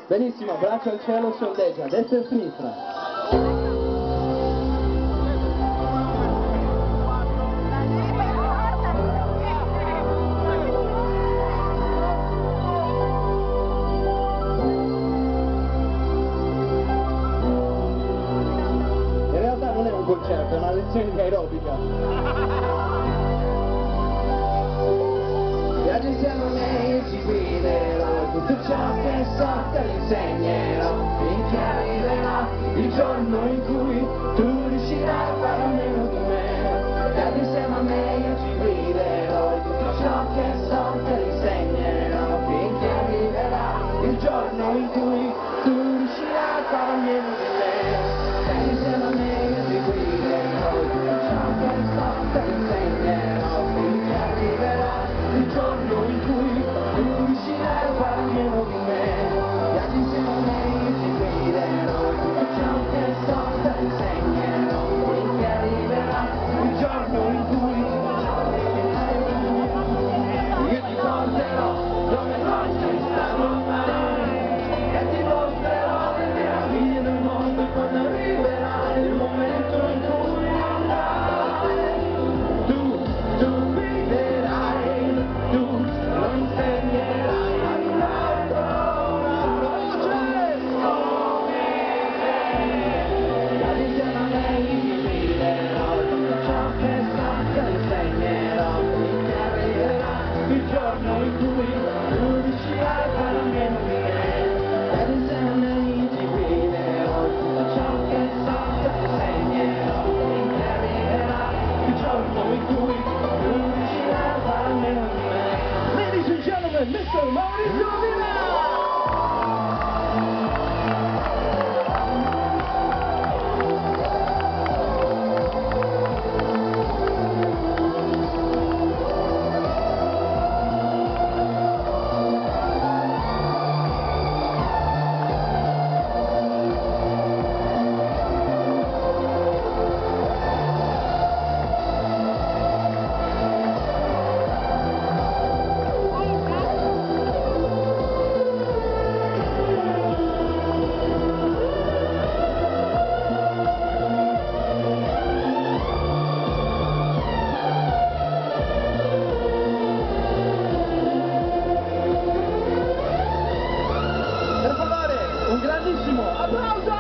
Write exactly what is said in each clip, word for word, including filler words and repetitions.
Benissimo, braccio al cielo, si ondeggia, destra e sinistra. In realtà non è un concerto, è una lezione di aerobica. Viaggi insieme a me, io ti guiderò, tutto ciò che so te lo insegnerò, finché arriverà il giorno in cui tu riuscirai a fare a meno di me. Viaggi insieme a me, io ti guiderò, tutto ciò che so te lo insegnerò, finché arriverà il giorno in cui tu riuscirai a fare a meno di me. Viaggi insieme a me, io ti guiderò, tutto ciò che so te lo insegnerò, finché arriverà il giorno in cui tu riuscirai a fare a meno di me. Viaggi insieme a me, io ti guiderò, tutto ciò che so te lo insegnerò, finché arriverà il giorno in cui io ti porterò dove non ci stanno mai e ti mostrerò le meraviglie del mondo quando arriverà il momento in cui andrai. Tu, tu guiderai, tu lo insegnerai ad un altro, un'altra voce come me. Viaggi insieme a me, io ti guiderò, tutto ciò che so te lo insegnerò, finché arriverà il giorno in cui tu riuscirai a fare a meno di me. Viaggi insieme a me, io ti guiderò, tutto ciò che so te lo insegnerò, finché arriverà il giorno in cui tu riuscirai a fare a meno di me. Ladies and gentlemen, mister Maurizio Villa! Per favore, un grandissimo applauso!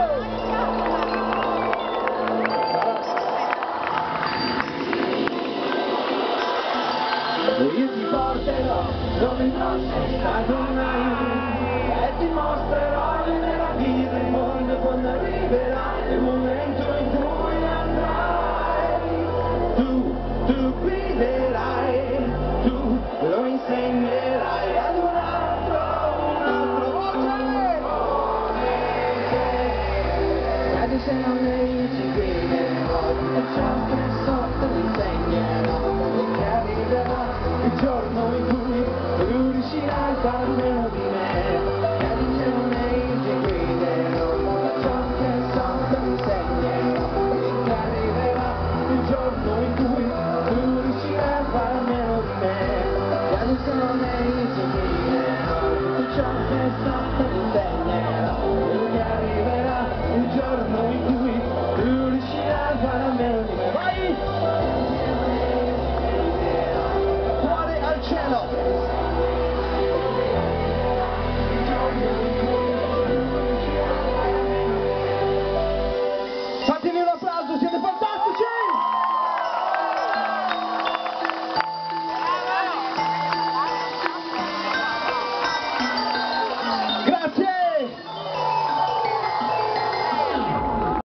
Io ti porterò dove non sei stato mai e ti mostrerò le meraviglie del mondo quando arriverà il momento in cui andrai. Tu, tu guiderai, tu lo insegnerai ad un altro, un'altra voce come me. Viaggi insieme a me, io ti guiderò, tutto ciò che so te lo insegnerò, finché arriverà il giorno in cui tu riuscirai a fare a meno di me. Viaggi insieme a me, io ti guiderò, tutto ciò che so te lo insegnerò, finché arriverà il giorno in cui tu riuscirai a fare a meno di me. Viaggi insieme a me, io ti guiderò, tutto ciò che so te lo insegnerò.